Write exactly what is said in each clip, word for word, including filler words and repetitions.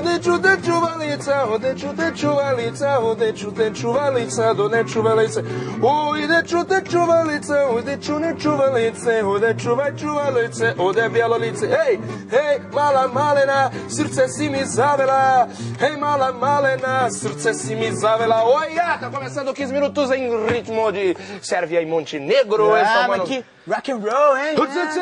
deciu, deciu, valița, o deciu, deciu, valița, o deciu, deciu, valița, do deciu, valița. Oi, deciu, deciu, valița, o deciu, deciu, valița, o deciu, deciu, valița, o de bielolice. Hej, hej, mala malena, srce si mi zavela. Hej, mala malena, srce si mi zavela. Oi, ah, tá começando quinze minutos em ritmo de Sérvia e Montenegro. Ah, mas que rock and roll, hein?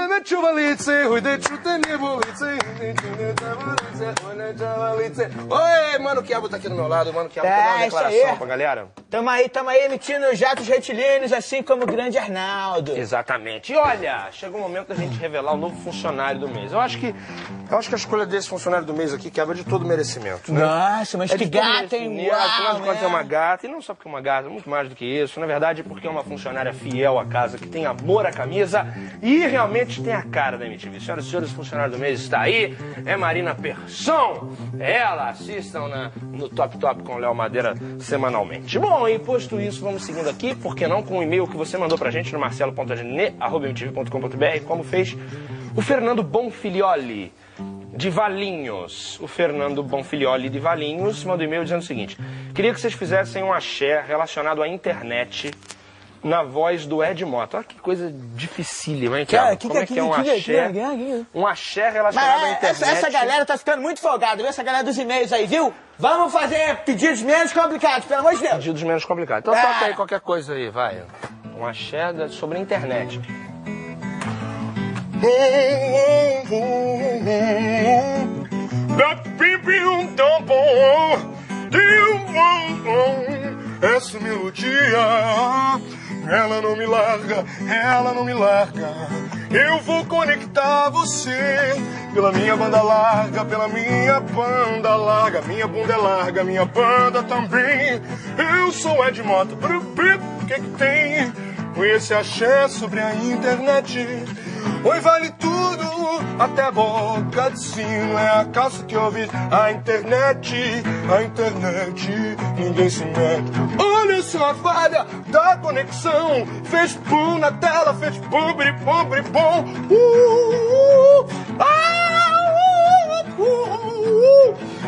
Oi, mano, o Quiabo tá aqui do meu lado, mano, o Quiabo tá dando uma declaração pra galera. Tamo aí, tamo aí emitindo jatos retilíneos, assim como o grande Arnaldo. Exatamente. E olha, chegou o momento da gente revelar o novo funcionário do mês. Eu acho que, eu acho que a escolha desse funcionário do mês aqui, Quiabo, é de todo merecimento, né? Nossa, mas é que gata, hein? Uau, afinal de contas né? é uma gata, e não só porque é uma gata, muito mais do que isso. Na verdade, porque é uma funcionária fiel à casa, que tem amor à camisa e realmente tem a cara da M T V. Senhoras e senhores, o funcionário do mês está aí, é Marina Persson. É ela, assistam na, no Top Top com o Léo Madeira semanalmente. Bom, e posto isso, vamos seguindo aqui, por que não, com o e-mail que você mandou pra gente no marcelo ponto agenê arroba m t v ponto com ponto b r, como fez o Fernando Bonfilioli de Valinhos. O Fernando Bonfilioli de Valinhos mandou um e-mail dizendo o seguinte: queria que vocês fizessem um axé relacionado à internet na voz do Ed Mota. Olha que coisa dificílima, hein, Thiago? Que, Como que, é que é um que, axé? que, que, um axé relacionado Mas, à internet. Essa, essa galera tá ficando muito folgada, viu? Essa galera dos e-mails aí, viu? Vamos fazer pedidos menos complicados, pelo amor de Deus. Pedidos menos complicados. Então Ah. toca aí qualquer coisa aí, vai. Um axé da- sobre a internet. Essa melodia, ela não me larga, ela não me larga. Eu vou conectar você pela minha banda larga, pela minha banda larga. Minha bunda é larga, minha banda também. Eu sou Ed Mota, o que que tem? Com esse axé sobre a internet. Oi, vale tudo, até boca de sino. É a calça que eu vi, a internet, a internet, ninguém se mete. Olha só a falha da conexão. Fez pum na tela, fez pum, bri, pum, bri, pum. Uh, uh, uh, ah, uh, uh,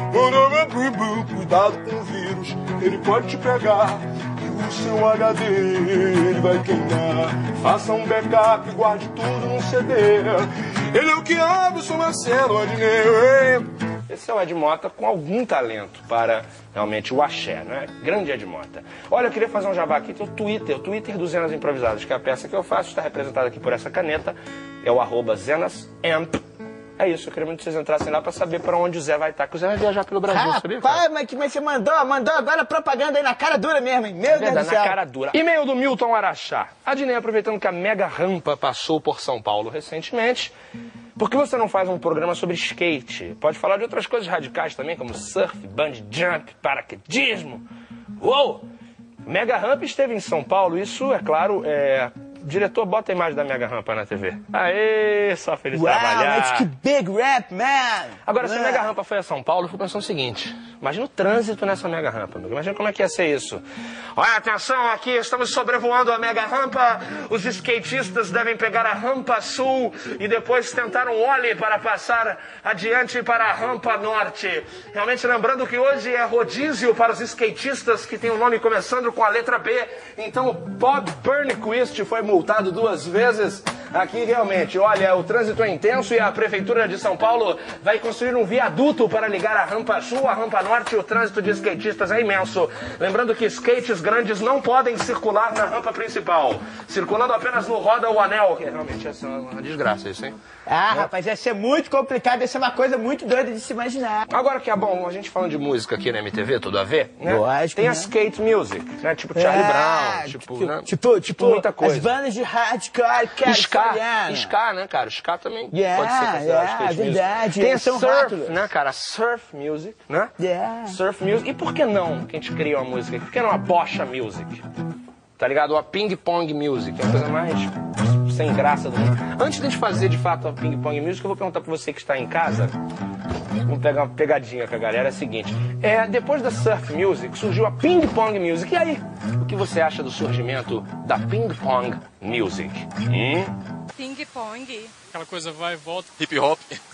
uh. Cuidado com o vírus, ele pode te pegar. O seu H D ele vai queimar. Faça um backup, guarde tudo num C D. Ele é o que abre, eu sou Marcelo Adnet. Esse é o Ed Mota com algum talento para realmente o axé, né? Grande Ed Mota. Olha, eu queria fazer um jabá aqui, tem o Twitter, o Twitter do Zenas Improvisadas, que é a peça que eu faço, está representada aqui por essa caneta, é o arroba ZenasAmp. É isso, eu queria muito que vocês entrassem lá pra saber pra onde o Zé vai estar, que o Zé vai viajar pelo Brasil, sabia? Rapaz, mas, que- mas você mandou, mandou agora propaganda aí na cara dura mesmo, hein? Meu Deus Verdade, do céu. na cara dura. E-mail do Milton Araxá. Adnei, aproveitando que a mega rampa passou por São Paulo recentemente, por que você não faz um programa sobre skate? Pode falar de outras coisas radicais também, como surf, bungee jump, paraquedismo. Uou! Mega rampa esteve em São Paulo, isso, é claro, é... Diretor, bota a imagem da mega rampa na T V. Aê, só feliz de Uau, trabalhar. mas que big rap, man! Agora, se a Uau. mega rampa foi a São Paulo, eu fui pensando o seguinte: imagina o trânsito nessa mega rampa, amigo. Imagina como é que ia ser isso. Olha, atenção, aqui estamos sobrevoando a mega rampa. Os skatistas devem pegar a rampa sul e depois tentar um ollie para passar adiante para a rampa norte. Realmente, lembrando que hoje é rodízio para os skatistas que tem o nome começando com a letra B. Então, o Bob Burnquist foi multado duas vezes. Aqui, realmente, olha, o trânsito é intenso e a Prefeitura de São Paulo vai construir um viaduto para ligar a rampa sul à rampa norte e o trânsito de skatistas é imenso. Lembrando que skates grandes não podem circular na rampa principal, circulando apenas no roda ou anel, que realmente é uma desgraça isso, hein? Ah, rapaz, ia ser muito complicado, ia ser uma coisa muito doida de se imaginar. Agora que é bom, a gente falando de música aqui na M T V, tudo a ver, né? Lógico, Tem né? a skate music, né? Tipo Charlie É, Brown, tipo, tipo, né? tipo, tipo, muita coisa. as bandas de hardcore, cara, Ska, italiana. ska, né, cara? Ska também Yeah, pode ser considerado yeah, skate music. verdade, Tem a eles são surf, rótulos. né, cara? Surf music, né? Yeah. Surf music. E por que não que a gente cria uma música? Por que não a bocha music? Tá ligado? Ou a ping pong music. É a coisa mais sem graça do mundo. Antes de a gente fazer, de fato, a ping pong music, eu vou perguntar pra você que está em casa. Vamos pegar uma pegadinha com a galera. É a seguinte. É, depois da surf music, surgiu a ping pong music. E aí? O que você acha do surgimento da ping pong music? Hum? Ping pong. Aquela coisa vai e volta. Hip hop.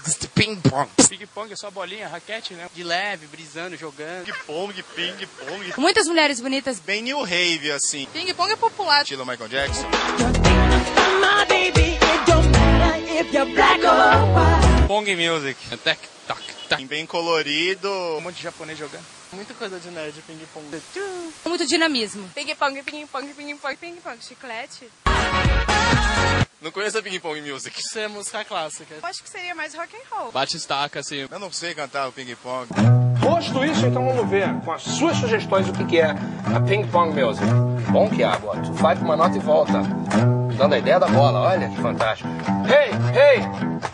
ping-pong. Ping-pong é só bolinha, raquete, né? De leve, brisando, jogando. Ping-pong, ping-pong. Muitas mulheres bonitas. Bem new rave, assim. Ping-pong é popular. Estilo Michael Jackson. Pong music. Tac, tac, tac. Bem colorido. Um monte de japonês jogando. Muita coisa de nerd, ping-pong. Muito dinamismo. Ping-pong, ping-pong, ping-pong, ping-pong, chiclete. Não conheço a ping-pong music. Isso é música clássica. Eu acho que seria mais rock and roll. Bate estaca, assim. Eu não sei cantar o ping-pong. Posto isso, então vamos ver com as suas sugestões o que, que é a Ping Pong Music. Bom que é, agora. Tu vai pra uma nota e volta. Dando a ideia da bola, olha que fantástico. Hey, hey!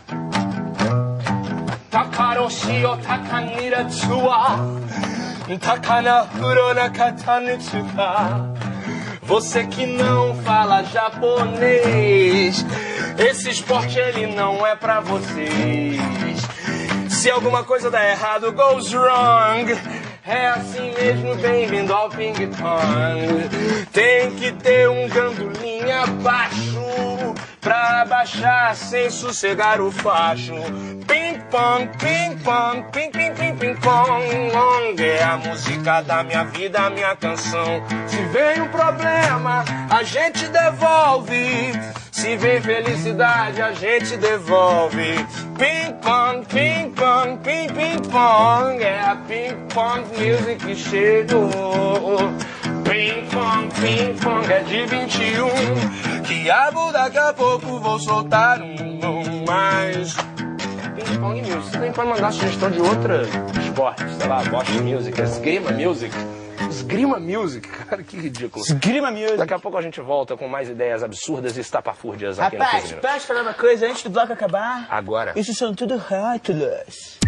Takaroshi o takanira tsuwa Takana furona katanitsuka. Você que não fala japonês, esse esporte ele não é pra vocês. Se alguma coisa dá errado, goes wrong, é assim mesmo, bem-vindo ao ping-pong. Tem que ter um gandulinha baixo pra baixar sem sossegar o facho. Ping-pong, ping-pong, ping-ping-ping-ping-pong. É a música da minha vida, a minha canção. Se vem um problema, a gente devolve. Se vem felicidade, a gente devolve. Ping-pong, ping-pong, ping-ping-pong. É a ping-pong music que chegou. Ping-pong, ping-pong é de vinte e um. Quiabo, daqui a pouco vou soltar um mais. Ping-pong music. Você nem pode mandar sugestão de outra esporte, sei lá, Bosch Music, Esgrima Music. Esgrima Music, cara, que ridículo. Esgrima Music. Daqui a pouco a gente volta com mais ideias absurdas e estapafúrdias aqui Rapaz, no posso falar uma coisa antes do bloco acabar? Agora. Isso são tudo rótulos.